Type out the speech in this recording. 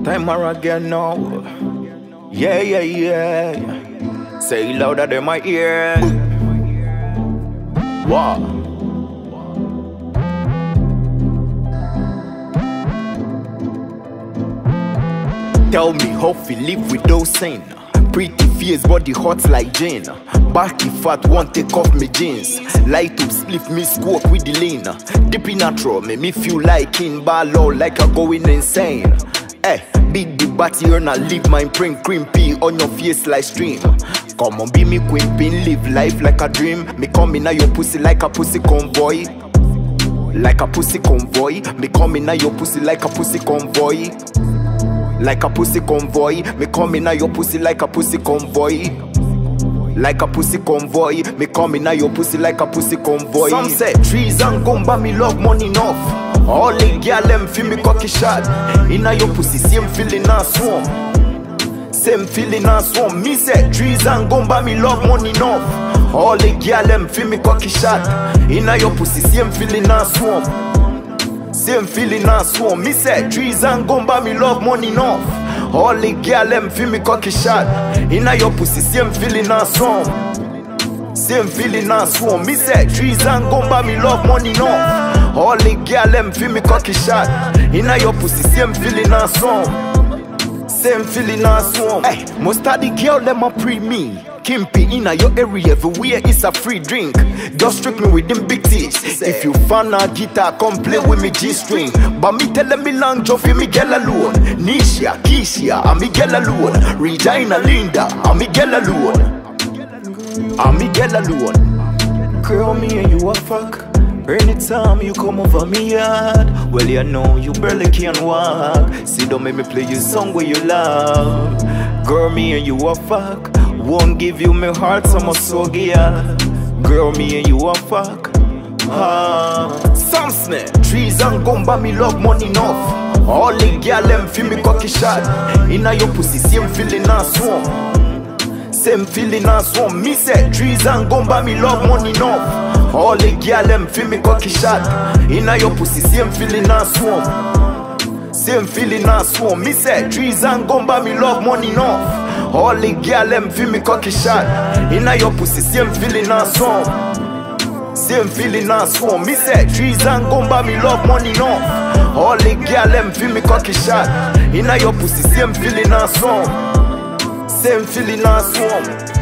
Tymer again now. Yeah, yeah, yeah. Say it louder than my ear. Wow. Tell me how we live without sin. Pretty face, body hot like Jane. Backy fat, won't take off me jeans. Light up, split me scope with the lean. Dippy natural, make me feel like in ball like I'm going insane. Eh, big the batty, you're not leave my print crimpy on your face like stream. Come on, be me quimping, live life like a dream. Me come in your pussy like a pussy convoy. Like a pussy convoy. Me come in your pussy like a pussy convoy. Like a pussy convoy, me come in your pussy like a pussy convoy. Like a pussy convoy, me come in your pussy like a pussy convoy. Some say trees and gumba, me love money enough. All the girl them feel me cocky shot. Inna your pussy, same feeling and swarm. Same feeling and swarm. Me say trees and gumba, me love money enough. All the girl them feel me cocky shot. Inna your pussy, same feeling and swarm. Same feeling and swarm. Me say trees and gumba, me love money enough. All the girl them feel me cocky shot. Inna your pussy, same feeling and swarm. Same feeling and swarm. Me say trees and gumba, me love money enough. All the girl them feel me cocky shot. Inna your pussy, same feeling and swarm. Same feeling and swarm. Hey, most of the girl them a pre me. Kimpy inna your area, everywhere is a free drink. Just trick me with them big teeth. If you fan a guitar, come play with me G-string. But me tell them me long job for me girl alone. Nisha, Keisha, and me girl alone. Regina, Linda, and me girl alone. And me girl alone. Girl, me and you a fuck. Anytime you come over me yard, well you know you barely can walk. See, don't make me play you song where you love. Girl, me and you a fuck. Won't give you my heart, so much so yeah. Girl, me and you a fuck. Samney, trees and gumba, me love money enough. All the girl them feel me cocky shot. Inna your pussy, same feeling and swarm. Same feeling and swarm. Me say trees and gumba, me love money enough. All the girl them feel me cocky shot. Inna your pussy, same feeling and swarm. Same feeling and swarm. Me say trees and gumba, me love money enough. All the girl them feel me cocky shot. Inna your pussy, same feeling and swarm. Same feeling and swarm. Me say trees and gumba, me love money enough. All the girl them feel me cocky shot. Inna your pussy, same feeling and swarm. Same feeling and swarm.